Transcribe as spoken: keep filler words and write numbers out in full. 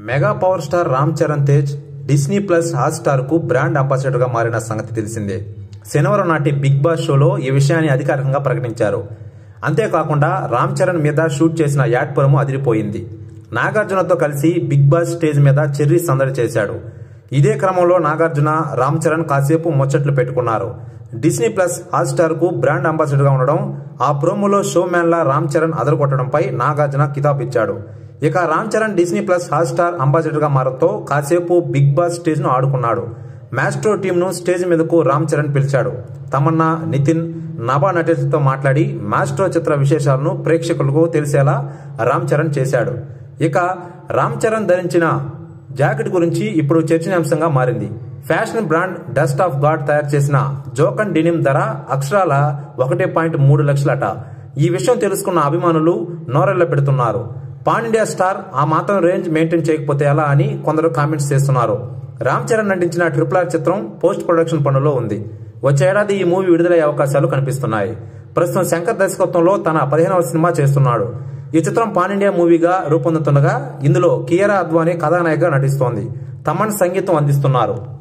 Mega power star Ram Charan Tej Disney plus Hotstar కు brand ambassador గా మారిన సంగతి తెలిసిందే. శనివారం నాటి బిగ్ బాస్ షోలో ఈ విషయాన్ని అధికారికంగా ప్రకటించారు. అంతేకాకుండా రామ్ చరణ్ మీద షూట్ చేసిన యాడ్ పురము అదిరిపోయింది. నాగార్జునతో కలిసి బిగ్ బాస్ స్టేజ్ మీద చెర్రీ సందడి చేశాడు. ఇదే క్రమంలో నాగార్జున రామ్ చరణ్ కాసేపు ముచ్చట్లు పెట్టుకున్నారు. డిస్నీ ప్లస్ హాట్ స్టార్ కు బ్రాండ్ అంబాసిడర్ గా ఉండడం, ఆ ప్రోమోలో షో మ్యాన్ లా రామ్ చరణ్ అదరగొట్టడంపై నాగార్జున కితాబ్ ఇచ్చాడు. ఇక Ram Charan Disney plus Hotstar ambassador గా మారడంతో కాసేపు బిగ్ బాస్ స్టేజ్ ను ఆడుకున్నాడు. మ్యాస్ట్రో టీమ్ ను స్టేజ్ మీదకు రామ్ చరణ్ పిలిచాడు. తమన్నా, నితిన్, నభా నటేష్తో మాట్లాడి మ్యాస్ట్రో చిత్ర విశేషాలను ప్రేక్షకులకు తెలిసేలా రామ్ చరణ్ చేశాడు. ఇక రామ్ చరణ్ ధరించిన జాకెట్ గురించి ఇప్పుడు చర్చనీయాంశంగా మారింది. Fashion brand dust of god తయారు చేసిన జోకన్ డెనిమ్ ధర అక్షరాల ఒకటి పాయింట్ మూడు లక్షలట. ఈ విషయం తెలుసుకున్న అభిమానులు నోరెళ్ల పెడుతున్నారు. పాన్ ఇండియా స్టార్ ఆ మాత్రం రేంజ్ మెయింటైన్ చేయకపోతే ఎలా అని కొందరు కామెంట్స్ చేస్తున్నారు. రామ్ చరణ్ నటించిన ట్రిపుల్ ఆర్ చిత్రం పోస్ట్ ప్రొడక్షన్ పనుల్లో ఉంది. వచ్చే ఏడాది ఈ మూవీ విడుదలయ్యే అవకాశాలు కనిపిస్తున్నాయి. ప్రస్తుతం శంకర్ దర్శకత్వంలో తన పదిహేనవ సినిమా చేస్తున్నాడు. ఈ చిత్రం పాన్ ఇండియా మూవీగా రూపొందుతుండగా ఇందులో కియారా అద్వానీ కథానాయికగా నటిస్తోంది. తమన్ సంగీతం అందిస్తున్నారు.